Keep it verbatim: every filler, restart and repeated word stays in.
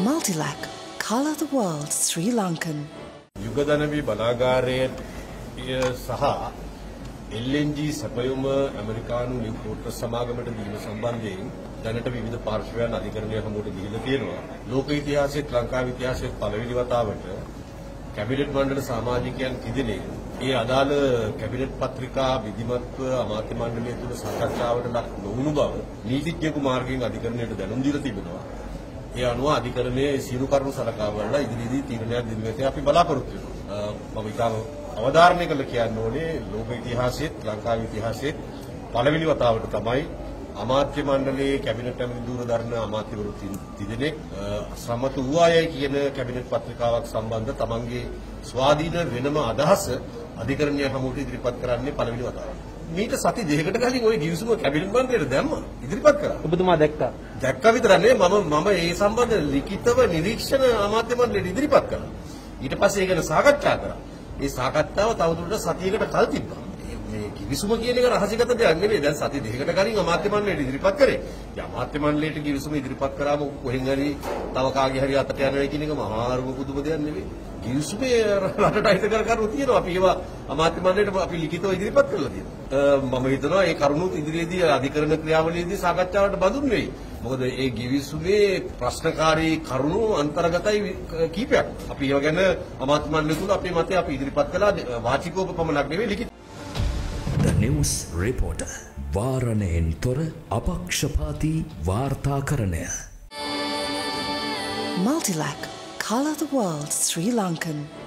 Multilac, colour the world Sri Lankan. යුගදනවි බලාගාරයේ සහ L එන් G සැපයුම ඇමරිකානු ලියුපෝට් සමාගමට දීම සම්බන්ධයෙන් දැනට විවිධ පාර්ශ්වයන් අධිකරණය හමුවට දීලා තියෙනවා. ලෝක ඉතිහාසයේ ලංකාවේ ඉතිහාසයේ පළවෙනි වතාවට කැබිනට් මණ්ඩල සමාජිකයන් කිදිනේ ඒ අදාළ කැබිනට් පත්‍රිකා විධිමත්ව අමාත්‍ය මණ්ඩලය තුළ සාකච්ඡාවට ලක් නොවුණු බව නීතිඥයෙකු මාර්ගයෙන් අධිකරණයට දැනුම් දීලා තිබෙනවා. ඒ අනුව අධිකරණයේ සියලු කරුණු සලකා බලලා ඉදිරියේදී තීරණයක් දෙනු ඇතේ අපි බලාපොරොත්තු වෙනවා. මම ඉතාම අවධාරණය කළ කියන්න ඕනේ ලෝක ඉතිහාසයේ ලංකාවේ ඉතිහාසයේ පළවෙනි වතාවට තමයි අමාත්‍ය මණ්ඩලයේ කැබිනට් ඇමති දූරදර්ශන අමාත්‍යවරු තිදෙනෙක් සම්මත වූ අයයි කියන කැබිනට් පත්‍රිකාවක් සම්බන්ධ තමන්ගේ ස්වාධීන වෙනම අදහස අධිකරණය හමුවට ඉදිරිපත් කරන්නේ පළවෙනි වතාවට. මීට සති දෙකකට කලින් ওই ගිවිසුම කැබිනට් මණ්ඩලයට දැම්මා ඉදිරිපත් කරා. ඔබතුමා දැක්කා? දැක්කා විතර නෙවෙයි මම මම ඒ සම්බන්ධ ලිඛිතව නිරීක්ෂණ අමාත්‍ය මණ්ඩලයට ඉදිරිපත් කළා. ඊට පස්සේ ඒක ගැන සාකච්ඡා කරා. ඒ සාකච්ඡාව තවදුරටත් සතියකට කල් තිබ්බා. මේ කිවිසුම කියන එක රහසිගත දෙයක් නෙවෙයි. දැන් සති දෙකකට කලින් අමාත්‍ය මණ්ඩලයට ඉදිරිපත් කරේ. ඒ අමාත්‍ය මණ්ඩලයට කිවිසුම ඉදිරිපත් කරාම කොහෙන් හරි තව කාගේ හරි අතට යනවා කියන එක මහාරුම පුදුම දෙයක් නෙවෙයි. කිවිසුමේ රටට අහිත කර කරු තියෙනවා. අපි ඒවා අමාත්‍ය මණ්ඩලයට අපි ලිඛිතව ඉදිරිපත් කරලා තියෙනවා. මම හිතනවා මේ කරුණුත් ඉදිරියේදී අධිකරණ ක්‍රියාවලියේදී සාකච්ඡාවට බඳුන් වෙයි. මොකද ඒ කිවිසුමේ ප්‍රශ්නකාරී කරුණු අන්තර්ගතයි කීපයක්. අපි ඒව ගැන අමාත්‍ය මණ්ඩලය තුල අපේ මතය අපි ඉදිරිපත් කළා. වාචිකව පමණක් නෙවෙයි ලිඛිත. The News Reporter වාරණයෙන් තොර අපක්ෂපාතී වාර්තාකරණය. Multilac, colour the world Sri Lankan.